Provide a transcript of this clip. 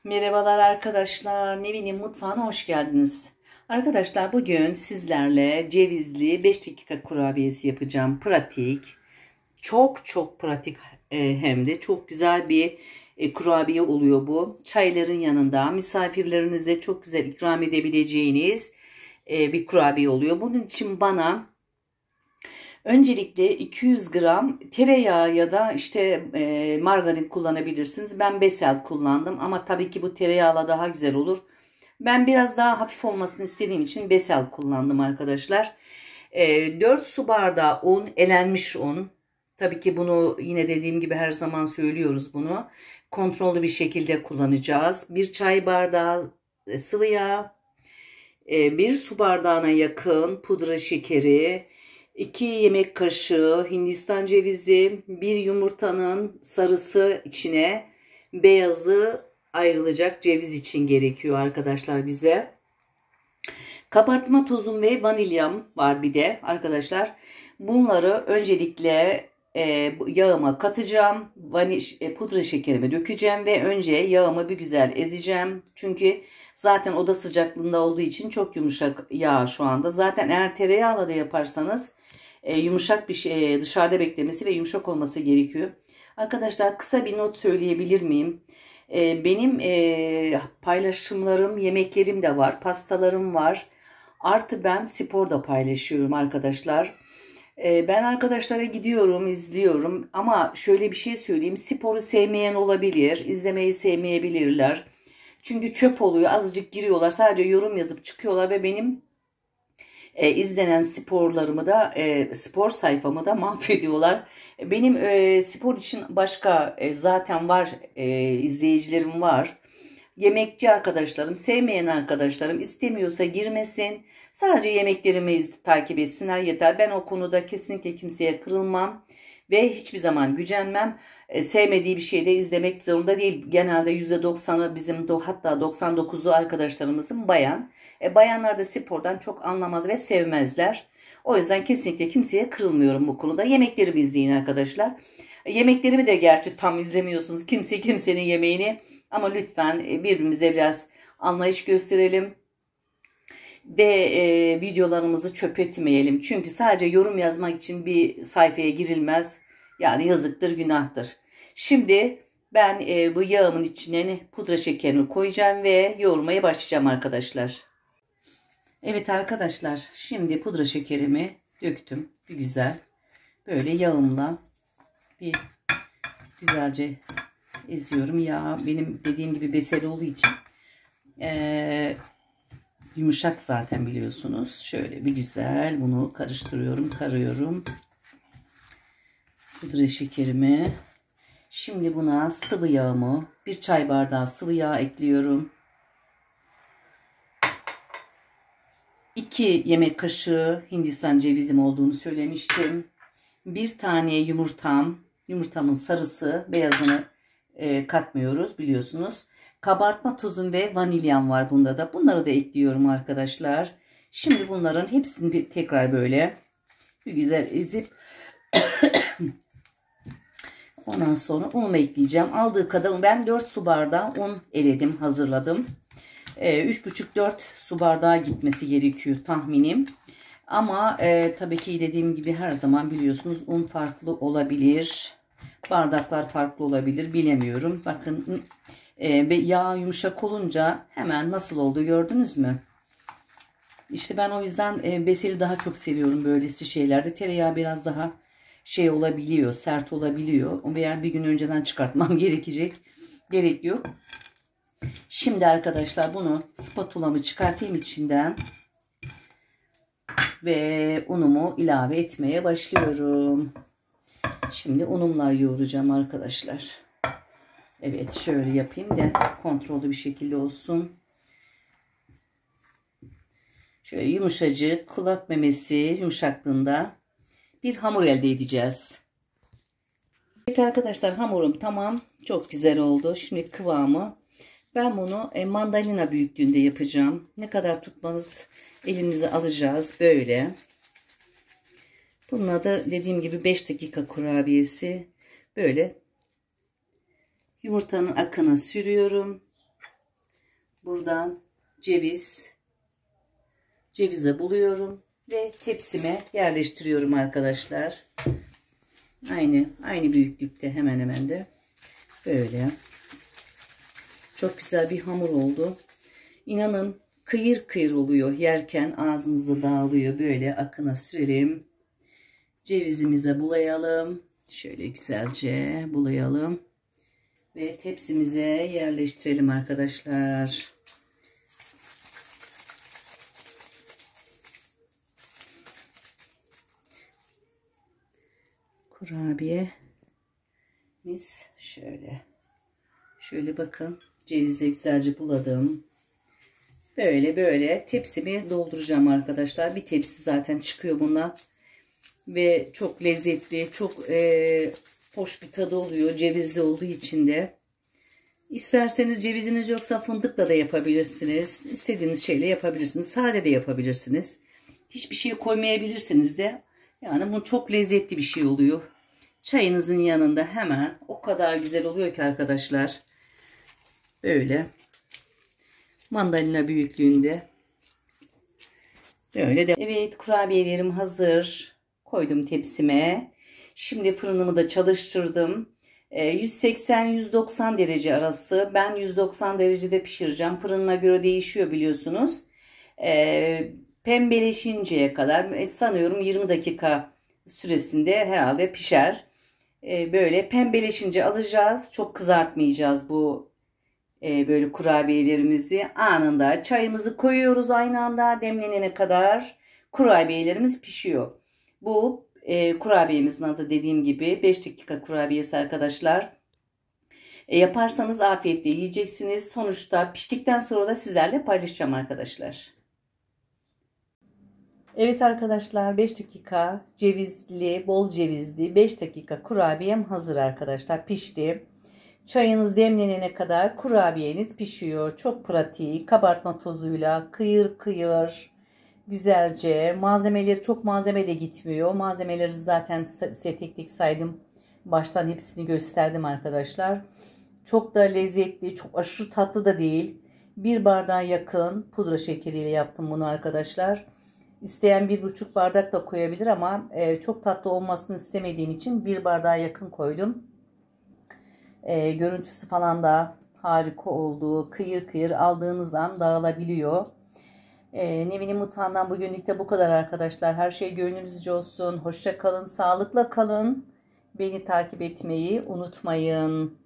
Merhabalar arkadaşlar. Nevin'in mutfağına hoş geldiniz. Arkadaşlar bugün sizlerle cevizli 5 dakika kurabiyesi yapacağım. Pratik. Çok pratik, hem de çok güzel bir kurabiye oluyor bu. Çayların yanında misafirlerinize çok güzel ikram edebileceğiniz bir kurabiye oluyor. Bunun için bana öncelikle 200 gram tereyağı ya da margarin kullanabilirsiniz. Ben besel kullandım ama tabii ki bu tereyağla daha güzel olur. Ben biraz daha hafif olmasını istediğim için besel kullandım arkadaşlar. 4 su bardağı un, elenmiş un. Tabii ki bunu yine dediğim gibi her zaman söylüyoruz bunu. Kontrollü bir şekilde kullanacağız. 1 çay bardağı sıvı yağ, 1 su bardağına yakın pudra şekeri, 2 yemek kaşığı Hindistan cevizi, 1 yumurtanın sarısı içine, beyazı ayrılacak ceviz için gerekiyor arkadaşlar bize. Kabartma tozum ve vanilyam var bir de arkadaşlar. Bunları öncelikle yağıma katacağım. Pudra şekerimi dökeceğim ve önce yağımı bir güzel ezeceğim. Çünkü zaten oda sıcaklığında olduğu için çok yumuşak yağ şu anda. Zaten eğer tereyağla da yaparsanız yumuşak bir şey, dışarıda beklemesi ve yumuşak olması gerekiyor. Arkadaşlar kısa bir not söyleyebilir miyim? Benim paylaşımlarım, yemeklerim de var, pastalarım var. Artı ben spor da paylaşıyorum arkadaşlar. Ben arkadaşlara gidiyorum, izliyorum ama şöyle bir şey söyleyeyim. Sporu sevmeyen olabilir, izlemeyi sevmeyebilirler. Çünkü çöp oluyor, azıcık giriyorlar, sadece yorum yazıp çıkıyorlar ve benim izlenen sporlarımı da spor sayfamı da mahvediyorlar. Benim spor için başka zaten var, izleyicilerim var. Yemekçi arkadaşlarım, sevmeyen arkadaşlarım istemiyorsa girmesin. Sadece yemeklerimi takip etsinler yeter. Ben o konuda kesinlikle kimseye kırılmam ve hiçbir zaman gücenmem. Sevmediği bir şeyi de izlemek zorunda değil. Genelde %90'ı bizim hatta 99'u arkadaşlarımızın bayan. Bayanlar da spordan çok anlamaz ve sevmezler. O yüzden kesinlikle kimseye kırılmıyorum bu konuda. Yemeklerimi izleyin arkadaşlar. Yemeklerimi de gerçi tam izlemiyorsunuz. Kimse kimsenin yemeğini. Ama lütfen birbirimize biraz anlayış gösterelim. Ve videolarımızı çöp etmeyelim. Çünkü sadece yorum yazmak için bir sayfaya girilmez. Yani yazıktır, günahtır. Şimdi ben bu yağımın içine pudra şekerini koyacağım ve yoğurmaya başlayacağım arkadaşlar. Evet arkadaşlar, şimdi pudra şekerimi döktüm. Bir güzel. Böyle yağımla bir güzelce eziyorum. Yağ benim dediğim gibi besel olduğu için yumuşak zaten biliyorsunuz. Şöyle bir güzel bunu karıştırıyorum, karıyorum. Pudra şekerimi. Şimdi buna sıvı yağımı, 1 çay bardağı sıvı yağ ekliyorum. 2 yemek kaşığı Hindistan cevizim olduğunu söylemiştim. 1 tane yumurtamın sarısı, beyazını katmıyoruz biliyorsunuz. Kabartma tozum ve vanilyam var bunda da. Bunları da ekliyorum arkadaşlar. Şimdi bunların hepsini tekrar böyle bir güzel ezip ondan sonra unumu ekleyeceğim. Aldığı kadar ben 4 su bardağı un eledim, hazırladım. 3,5-4 su bardağı gitmesi gerekiyor tahminim. Ama tabii ki dediğim gibi her zaman biliyorsunuz un farklı olabilir. Bardaklar farklı olabilir, bilemiyorum. Bakın yağ yumuşak olunca hemen nasıl oldu gördünüz mü? İşte ben o yüzden beseli daha çok seviyorum böylesi şeylerde. Tereyağı biraz daha şey olabiliyor, sert olabiliyor. Veya bir gün önceden çıkartmam gerek yok. Şimdi arkadaşlar bunu spatulamı çıkartayım içinden ve unumu ilave etmeye başlıyorum. Şimdi unumla yoğuracağım arkadaşlar. Evet, şöyle yapayım da kontrollü bir şekilde olsun. Şöyle yumuşacık, kulak memesi yumuşaklığında bir hamur elde edeceğiz. Evet arkadaşlar, hamurum tamam. Çok güzel oldu. Şimdi kıvamı. Ben bunu mandalina büyüklüğünde yapacağım. Ne kadar tutmanız, elinize alacağız böyle. Bunun adı dediğim gibi 5 dakika kurabiyesi. Böyle yumurtanın akını sürüyorum. buradan cevize buluyorum ve tepsime yerleştiriyorum arkadaşlar. Aynı büyüklükte hemen hemen de böyle. Çok güzel bir hamur oldu. İnanın kıyır kıyır oluyor. Yerken ağzınızda dağılıyor. Böyle akına sürelim. Cevizimize bulayalım. Şöyle güzelce bulayalım. Ve tepsimize yerleştirelim arkadaşlar. Kurabiyemiz şöyle. Şöyle bakın. Cevizle güzelce buladım. Böyle tepsimi dolduracağım arkadaşlar. Bir tepsi zaten çıkıyor bundan. Ve çok lezzetli, çok hoş bir tadı oluyor. Cevizli olduğu için de. İsterseniz ceviziniz yoksa fındıkla da yapabilirsiniz. İstediğiniz şeyle yapabilirsiniz. Sade de yapabilirsiniz. Hiçbir şey koymayabilirsiniz de. Yani bu çok lezzetli bir şey oluyor. Çayınızın yanında hemen o kadar güzel oluyor ki arkadaşlar. Böyle. Mandalina büyüklüğünde. Böyle de. Evet, kurabiyelerim hazır. Koydum tepsime. Şimdi fırınımı da çalıştırdım. 180-190 derece arası. Ben 190 derecede pişireceğim. Fırınına göre değişiyor biliyorsunuz. Pembeleşinceye kadar sanıyorum 20 dakika süresinde herhalde pişer. Böyle pembeleşince alacağız. Çok kızartmayacağız bu böyle kurabiyelerimizi. Anında çayımızı koyuyoruz, aynı anda demlenene kadar kurabiyelerimiz pişiyor. Bu kurabiyemizin adı dediğim gibi 5 dakika kurabiyesi arkadaşlar. Yaparsanız afiyetle yiyeceksiniz. Sonuçta piştikten sonra da sizlerle paylaşacağım arkadaşlar. Evet arkadaşlar, 5 dakika cevizli, bol cevizli 5 dakika kurabiyem hazır arkadaşlar. Pişti. Çayınız demlenene kadar kurabiyeniz pişiyor. Çok pratik. Kabartma tozuyla kıyır kıyır güzelce. Malzemeleri, çok malzeme de gitmiyor. Malzemeleri zaten size tek tek saydım. Baştan hepsini gösterdim arkadaşlar. Çok da lezzetli, çok aşırı tatlı da değil. Bir bardağa yakın pudra şekeriyle yaptım bunu arkadaşlar. İsteyen 1,5 bardak da koyabilir ama çok tatlı olmasını istemediğim için bir bardağa yakın koydum. Görüntüsü falan da harika oldu. Kıyır kıyır aldığınız an dağılabiliyor. Nevin'in mutfağından bugünlük de bu kadar arkadaşlar. Her şey gönlünüzce olsun. Hoşça kalın, sağlıkla kalın. Beni takip etmeyi unutmayın.